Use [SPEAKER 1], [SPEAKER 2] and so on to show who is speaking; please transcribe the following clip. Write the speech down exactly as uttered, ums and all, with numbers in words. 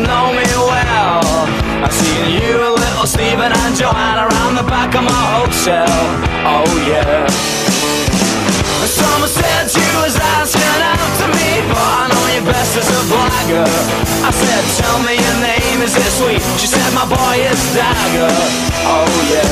[SPEAKER 1] know me well. I've seen you, little Stephen and Joanna around the back of my hotel. Oh yeah. Someone said you was asking after me, but I know you best as a blagger. I said, tell me your name, is it sweet? She said, my boy is Dagger. Oh yeah.